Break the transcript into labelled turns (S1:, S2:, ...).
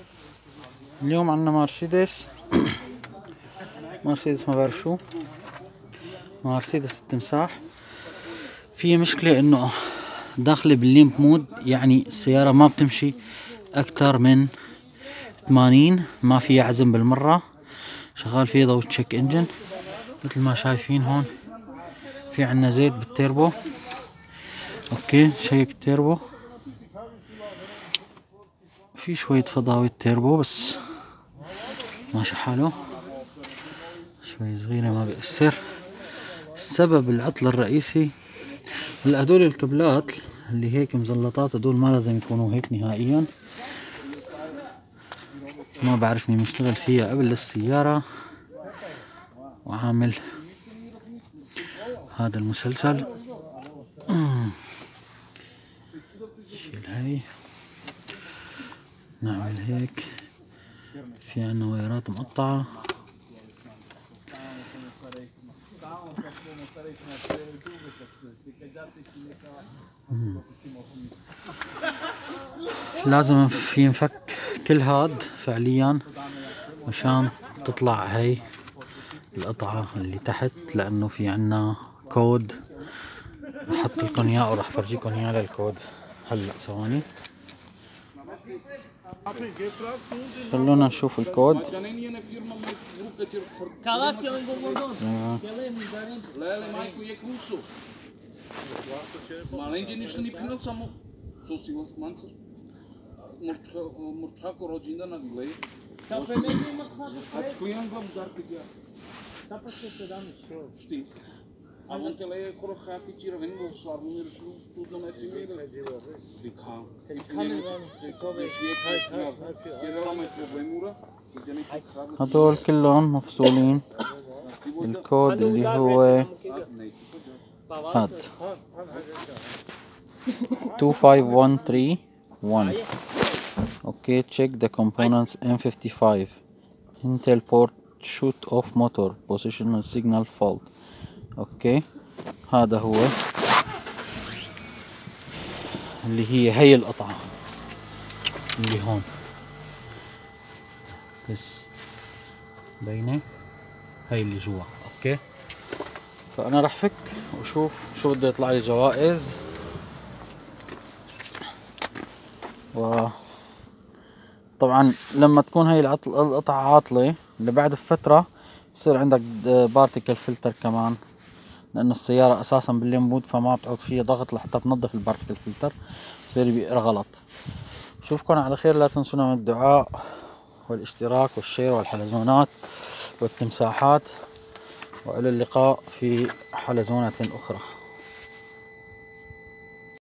S1: اليوم عندنا مرسيدس ما بعرف شو، مرسيدس التمساح. في مشكلة انه داخلة بالليمب مود، يعني السيارة ما بتمشي اكتر من 80، ما فيها عزم بالمرة. شغال فيه ضوء تشيك انجن مثل ما شايفين هون. في عنا زيت بالتيربو، اوكي شيك التيربو، في شوية فضاوي التيربو بس ماشي حاله، شوي صغيرة ما بيأثر. السبب العطل الرئيسي هلا هدول الكابلات اللي هيك مزلطات، هدول ما لازم يكونوا هيك نهائيا. ما بعرفني مشتغل فيها قبل السيارة وعامل هذا المسلسل. شيل هاي، نعمل هيك. في عنا وايرات مقطعة. لازم في ينفك كل هاد فعليا مشان تطلع هاي القطعة اللي تحت، لانه في عنا كود بحط لكم اياه وراح فرجيكم اياه للكود هلا. ثواني خلونا نشوف الكود. هدول كلهم مفصولين. الكود اللي هو هاد 25131. اوكي check the components M55 Intel port shoot off motor positional signal fault. اوكي هذا هو اللي هي القطعة اللي هون بس باينة، هاي اللي جوا. اوكي فانا راح فك وشوف شو بده يطلع لي جوائز. وطبعا لما تكون هاي القطعة عاطلة لبعد فترة بصير عندك بارتيكل فلتر كمان، لانه السيارة اساسا بالليمبود فما بتعود فيها ضغط لحتى تنظف البارتيكل فلتر، بصير بيقرا غلط. اشوفكم على خير، لا تنسونا من الدعاء والاشتراك والشير والحلزونات والتمساحات، والى اللقاء في حلزونة اخرى.